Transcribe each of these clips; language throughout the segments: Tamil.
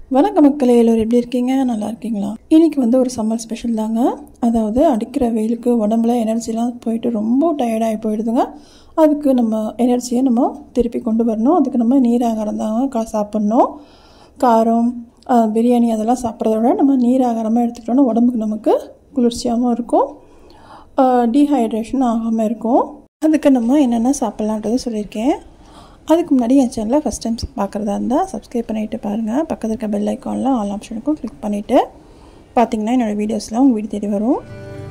வணக்கம் மக்களே, எல்லோரும் எப்படி இருக்கீங்க? நல்லா இருக்கீங்களா? இன்னைக்கு வந்து ஒரு சம்மர் ஸ்பெஷல் தாங்க. அதாவது அடிக்கிற வெயிலுக்கு உடம்புல எனர்ஜிலாம் போயிட்டு ரொம்ப டயர்டாகி போயிடுதுங்க. அதுக்கு நம்ம எனர்ஜியை நம்ம திருப்பி கொண்டு வரணும். அதுக்கு நம்ம நீராகாரம் தாங்க சாப்பிட்ணும். காரம் பிரியாணி அதெல்லாம் சாப்பிட்றத விட நம்ம நீராகாரமாக எடுத்துக்கிட்டோன்னா உடம்புக்கு நமக்கு குளிர்ச்சியாகவும் இருக்கும், டீஹைட்ரேஷன் ஆகாமல் இருக்கும். அதுக்கு நம்ம என்னென்ன சாப்பிட்லான்றது சொல்லியிருக்கேன். அதுக்கு முன்னாடி என் சேனலில் ஃபஸ்ட் டைம் பார்க்குறதா இருந்தால் சப்ஸ்கிரைப் பண்ணிவிட்டு பாருங்கள். பக்கத்தில் இருக்க பெல் ஐக்கானில் ஆல் ஆப்ஷனுக்கும் கிளிக் பண்ணிவிட்டு பார்த்தீங்கன்னா என்னோடய வீடியோஸ்லாம் உங்கள் வீடு தேடி வரும்.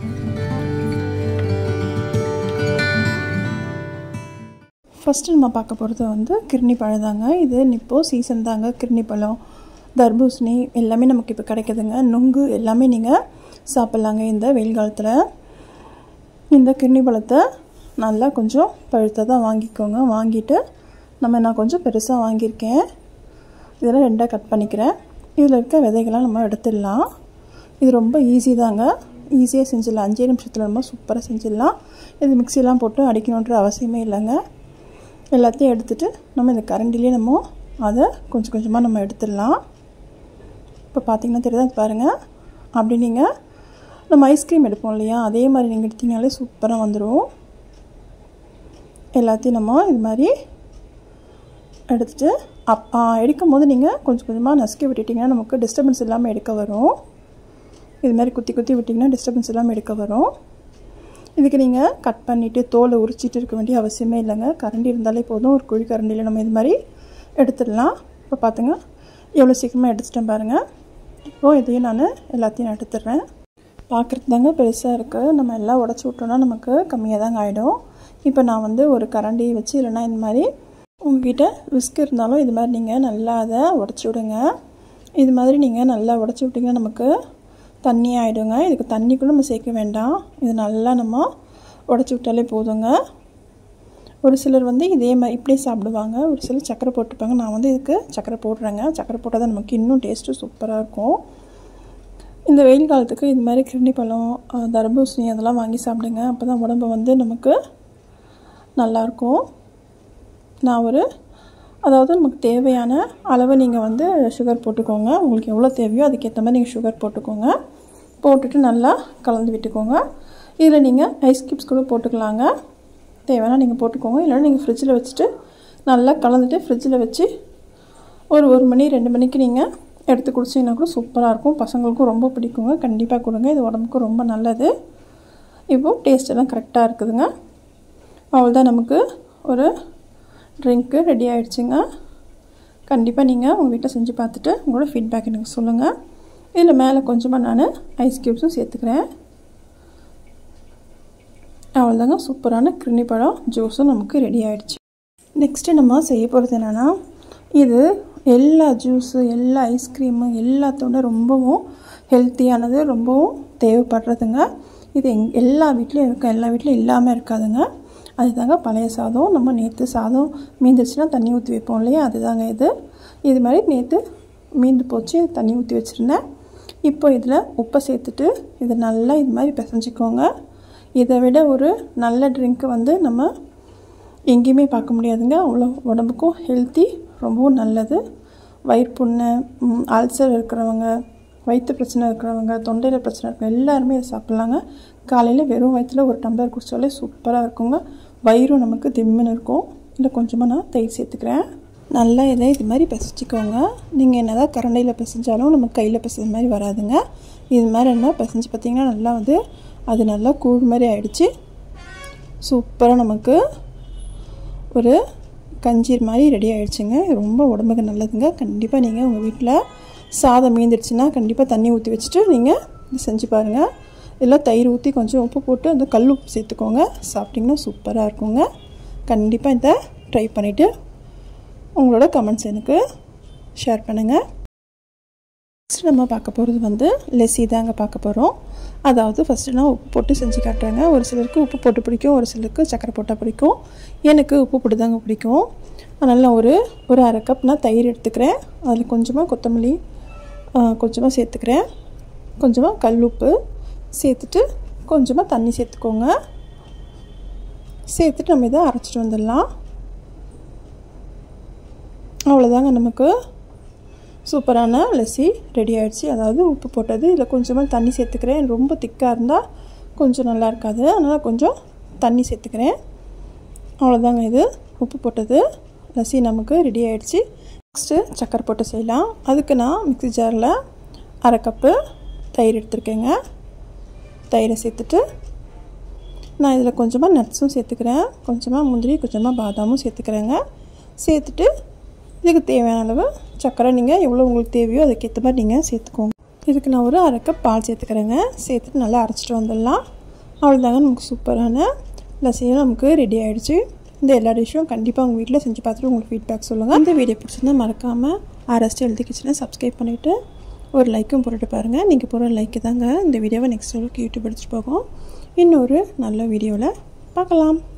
ஃபஸ்ட்டு நம்ம பார்க்க போகிறது வந்து கிர்னி பழம் தாங்க. இது இப்போது சீசன் தாங்க. கிர்னி பழம், தர்பூசணி எல்லாமே நமக்கு இப்போ கிடைக்குதுங்க. நுங்கு எல்லாமே நீங்கள் சாப்பிட்லாங்க இந்த வெயில் காலத்தில். இந்த கிர்னி பழத்தை நல்லா கொஞ்சம் பழுத்ததாக வாங்கிக்கோங்க. வாங்கிட்டு நான் கொஞ்சம் பெருசாக வாங்கியிருக்கேன். இதெல்லாம் ரெண்டாக கட் பண்ணிக்கிறேன். இதில் இருக்க விதைகள்லாம் நம்ம எடுத்துடலாம். இது ரொம்ப ஈஸி தாங்க. ஈஸியாக செஞ்சிடலாம். 5 நிமிஷத்தில் நம்ம சூப்பராக செஞ்சிடலாம். இது மிக்சிலாம் போட்டு அடிக்கணுன்ற அவசியமே இல்லைங்க. எல்லாத்தையும் எடுத்துகிட்டு நம்ம இந்த கரண்டிலே நம்ம அதை கொஞ்சம் கொஞ்சமாக நம்ம எடுத்துடலாம். இப்போ பார்த்திங்கன்னா தெரியுதா பாருங்கள். அப்படி நீங்கள் நம்ம ஐஸ்கிரீம் எடுப்போம் இல்லையா, அதே மாதிரி நீங்கள் எடுத்திங்கனாலே சூப்பராக வந்துடும். எல்லாத்தையும் நம்ம இது மாதிரி எடுத்துகிட்டு எடுக்கும் போது நீங்கள் கொஞ்சம் கொஞ்சமாக நசுக்கி விட்டுட்டிங்கன்னா நமக்கு டிஸ்டர்பன்ஸ் இல்லாமல் எடுக்க வரும். இது மாதிரி குத்தி குத்தி விட்டிங்கன்னா டிஸ்டர்பன்ஸ் இல்லாமல் எடுக்க வரும். இதுக்கு நீங்கள் கட் பண்ணிவிட்டு தோலை உரிச்சிட்டு இருக்க வேண்டிய அவசியமே இல்லைங்க. கரண்டி இருந்தாலே போதும். ஒரு குழி கரண்டியில் நம்ம இது மாதிரி எடுத்துடலாம். இப்போ பார்த்துங்க எவ்வளோ சீக்கிரமாக எடுத்துட்டேன் பாருங்கள். இப்போது இதையும் நான் எல்லாத்தையும் எடுத்துடுறேன். பார்க்குறது தாங்க பெருசாக இருக்குது. நம்ம எல்லாம் உடச்சி விட்டோன்னா நமக்கு கம்மியாக தாங்க ஆகிடும். இப்போ நான் வந்து ஒரு கரண்டி வச்சு இல்லைன்னா இந்த மாதிரி உங்கள்கிட்ட விஸ்க் இருந்தாலும் இது மாதிரி நீங்கள் நல்லா அதை உடச்சி விடுங்க. இது மாதிரி நீங்கள் நல்லா உடச்சி விட்டிங்கன்னா நமக்கு தண்ணி ஆகிடுங்க. இதுக்கு தண்ணி கூட நம்ம சேர்க்க வேண்டாம். இது நல்லா நம்ம உடச்சி விட்டாலே போதுங்க. ஒரு சிலர் வந்து இதே மாதிரி இப்படியே சாப்பிடுவாங்க. ஒரு சிலர் சக்கரை போட்டுப்பாங்க. நான் வந்து இதுக்கு சக்கரை போடுறேங்க. சக்கரை போட்டால் தான் நமக்கு இன்னும் டேஸ்ட்டு சூப்பராக இருக்கும். இந்த வெயில் காலத்துக்கு இது மாதிரி கிர்னி பழம், தர்பூசணி அதெல்லாம் வாங்கி சாப்பிடுங்க. அப்போ தான் உடம்பு வந்து நமக்கு நல்லாயிருக்கும். அதாவது நமக்கு தேவையான அளவு நீங்கள் வந்து சுகர் போட்டுக்கோங்க. உங்களுக்கு எவ்வளோ தேவையோ அதுக்கேற்ற மாதிரி நீங்கள் சுகர் போட்டுக்கோங்க. போட்டுட்டு நல்லா கலந்து விட்டுக்கோங்க. இதில் நீங்கள் ஐஸ் கியூப்ஸ் கூட போட்டுக்கலாங்க. தேவைன்னா நீங்கள் போட்டுக்கோங்க. இல்லைன்னா நீங்கள் ஃப்ரிட்ஜில் வச்சுட்டு நல்லா கலந்துட்டு ஃப்ரிட்ஜில் வச்சு ஒரு மணி 2 மணிக்கு நீங்கள் எடுத்து குடிச்சிங்கன்னா கூட சூப்பராக இருக்கும். பசங்களுக்கும் ரொம்ப பிடிக்குங்க. கண்டிப்பாக கொடுங்க. இது உடம்புக்கு ரொம்ப நல்லது. இப்போது டேஸ்ட்டெல்லாம் கரெக்டாக இருக்குதுங்க. அவ்வளோதான், நமக்கு ஒரு ட்ரிங்க்கு ரெடி ஆகிடுச்சுங்க. கண்டிப்பாக நீங்கள் உங்கள் வீட்டில் செஞ்சு பார்த்துட்டு உங்களோட ஃபீட்பேக் எனக்கு சொல்லுங்கள். இதில் மேலே கொஞ்சமாக நான் ஐஸ் க்யூப்ஸும் சேர்த்துக்கிறேன். அவ்வளோதாங்க, சூப்பரான கிர்னி பழம் ஜூஸும் நமக்கு ரெடி ஆகிடுச்சு. நெக்ஸ்ட்டு நம்ம செய்ய போகிறது என்னென்னா, இது எல்லா ஜூஸு, எல்லா ஐஸ்கிரீமு எல்லாத்தோட ரொம்பவும் ஹெல்த்தியானது, ரொம்பவும் தேவைப்படுறதுங்க. இது எல்லா வீட்லேயும் இருக்கும். எல்லா வீட்லேயும் இல்லாமல் இருக்காதுங்க. அதுதாங்க பழைய சாதம். நம்ம நேற்று சாதம் மீந்துருச்சுன்னா தண்ணி ஊற்றி வைப்போம் இல்லையா, அதுதாங்க இது மாதிரி நேற்று மீந்து போச்சு, தண்ணி ஊற்றி வச்சுருந்தேன். இப்போ இதில் உப்பை சேர்த்துட்டு இதை நல்லா இது மாதிரி பிசைஞ்சிக்கோங்க. இதை விட ஒரு நல்ல ட்ரிங்க்கு வந்து நம்ம எங்கேயுமே பார்க்க முடியாதுங்க. அவ்வளோ உடம்புக்கும் ஹெல்த்தி, ரொம்பவும் நல்லது. வயிறு புண்ணு, அல்சர் இருக்கிறவங்க, வயிற்று பிரச்சனை இருக்கிறவங்க, தொண்டையில் பிரச்சனை இருக்கிறவங்க எல்லாருமே இதை சாப்பிட்லாங்க. காலையில் வெறும் வயிற்றில் ஒரு டம்ளர் குடித்தாலே சூப்பராக இருக்குங்க. வயிறும் நமக்கு திம்முன்னு இருக்கும். இல்லை கொஞ்சமாக நான் தயிர் சேர்த்துக்கிறேன். நல்லா இதை இது மாதிரி பிசைச்சிக்கோங்க. நீங்கள் என்ன தான் கரண்டையில் பிசைஞ்சாலும் நமக்கு கையில் பிசைஞ்ச மாதிரி வராதுங்க. இது மாதிரி என்ன பிசைஞ்சு பார்த்திங்கன்னா நல்லா வந்து அது நல்லா கூழ் மாதிரி ஆகிடுச்சு. சூப்பராக நமக்கு ஒரு கஞ்சீர் மாதிரி ரெடி ஆகிடுச்சுங்க. ரொம்ப உடம்புக்கு நல்லதுங்க. கண்டிப்பாக நீங்கள் உங்கள் வீட்டில் சாதம் மீந்துடுச்சுன்னா கண்டிப்பாக தண்ணி ஊற்றி வச்சுட்டு நீங்கள் இது செஞ்சு பாருங்கள். இதெல்லாம் தயிர் ஊற்றி கொஞ்சம் உப்பு போட்டு அந்த கல் உப்பு சேர்த்துக்கோங்க. சாப்பிட்டிங்கன்னா சூப்பராக இருக்குங்க. கண்டிப்பாக இதை ட்ரை பண்ணிவிட்டு உங்களோட கமெண்ட்ஸ் எனக்கு ஷேர் பண்ணுங்கள். நெக்ஸ்ட் நம்ம பார்க்க போகிறது வந்து லெஸ்ஸி தாங்க பார்க்க போகிறோம். அதாவது ஃபஸ்ட்டு நான் உப்பு போட்டு செஞ்சு காட்டுறேங்க. ஒரு சிலருக்கு உப்பு போட்டு பிடிக்கும், ஒரு சிலருக்கு சக்கரை போட்டால் பிடிக்கும். எனக்கு உப்பு போட்டு தாங்க பிடிக்கும். அதனால் ஒரு 1/2 கப் நான் தயிர் எடுத்துக்கிறேன். அதில் கொஞ்சமாக கொத்தமல்லி கொஞ்சமாக சேர்த்துக்கிறேன். கொஞ்சமாக கல் உப்பு சேர்த்துட்டு கொஞ்சமாக தண்ணி சேர்த்துக்கோங்க. சேர்த்துட்டு நம்ம இதை அரைச்சிட்டு வந்துடலாம். அவ்வளோதாங்க, நமக்கு சூப்பரான லஸ்ஸி ரெடி ஆகிடுச்சு. அதாவது உப்பு போட்டது. இதில் கொஞ்சமாக தண்ணி சேர்த்துக்கிறேன். ரொம்ப திக்காக இருந்தால் கொஞ்சம் நல்லா இருக்காது, அதனால் கொஞ்சம் தண்ணி சேர்த்துக்கிறேன். அவ்வளோதாங்க, இது உப்பு போட்டது லஸ்ஸி நமக்கு ரெடி ஆகிடுச்சு. நெக்ஸ்ட்டு சக்கரை போட்டு செய்யலாம். அதுக்கு நான் மிக்ஸி ஜாரில் 1/2 கப்பு தயிர் எடுத்துருக்கேங்க. தயிரை சேர்த்துட்டு நான் இதில் கொஞ்சமாக நட்ஸும் சேர்த்துக்கிறேன். கொஞ்சமாக முந்திரி, கொஞ்சமாக பாதாமும் சேர்த்துக்கிறேங்க. சேர்த்துட்டு இதுக்கு தேவையான அளவு சக்கரை நீங்கள் எவ்வளோ உங்களுக்கு தேவையோ அதுக்கேற்ற மாதிரி நீங்கள் சேர்த்துக்கோங்க. இதுக்கு நான் ஒரு 1/2 கப் பால் சேர்த்துக்கிறேங்க. சேர்த்துட்டு நல்லா அரைச்சிட்டு வந்துடலாம். அவ்வளோதாங்க, நமக்கு சூப்பரான லஸ்ஸியும் நமக்கு ரெடி ஆகிடுச்சு. இந்த எல்லா டிஷ்ஷும் கண்டிப்பாக உங்கள் வீட்டில் செஞ்சு பார்த்துட்டு உங்களுக்கு ஃபீட்பேக் சொல்லுங்கள். இந்த வீடியோ பிடிச்சிருந்தா மறக்காமல் RST ஹெல்தி கிச்சனை சப்ஸ்கிரைப் பண்ணிவிட்டு ஒரு லைக்கும் போட்டுட்டு பாருங்கள். நீங்கள் போகிற லைக்கு தாங்க இந்த வீடியோவை நெக்ஸ்ட் அளவுக்கு யூடியூப் எடுத்துகிட்டு போகும். இன்னொரு நல்ல வீடியோவில் பார்க்கலாம்.